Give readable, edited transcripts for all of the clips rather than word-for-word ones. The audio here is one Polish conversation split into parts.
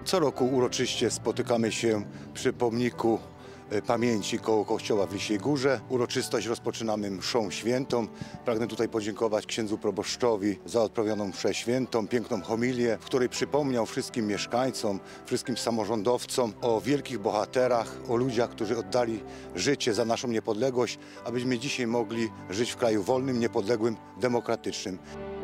Co roku uroczyście spotykamy się przy pomniku pamięci koło kościoła w Lisiej Górze. Uroczystość rozpoczynamy mszą świętą. Pragnę tutaj podziękować księdzu proboszczowi za odprawioną mszę świętą, piękną homilię, w której przypomniał wszystkim mieszkańcom, wszystkim samorządowcom o wielkich bohaterach, o ludziach, którzy oddali życie za naszą niepodległość, abyśmy dzisiaj mogli żyć w kraju wolnym, niepodległym, demokratycznym.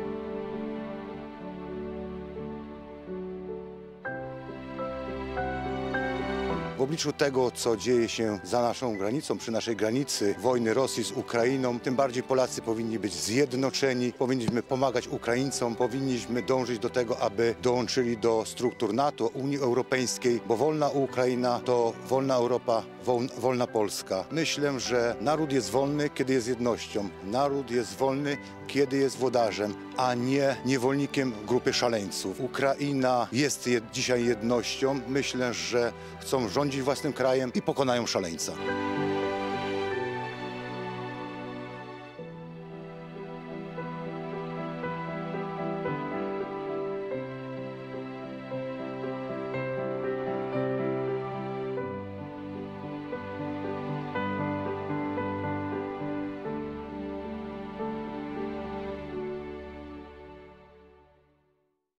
W obliczu tego, co dzieje się za naszą granicą, przy naszej granicy, wojny Rosji z Ukrainą, tym bardziej Polacy powinni być zjednoczeni, powinniśmy pomagać Ukraińcom, powinniśmy dążyć do tego, aby dołączyli do struktur NATO, Unii Europejskiej, bo wolna Ukraina to wolna Europa, wolna Polska. Myślę, że naród jest wolny, kiedy jest jednością. Naród jest wolny, kiedy jest włodarzem, a nie niewolnikiem grupy szaleńców. Ukraina jest dzisiaj jednością. Myślę, że chcą rządzić własnym krajem i pokonają szaleńca.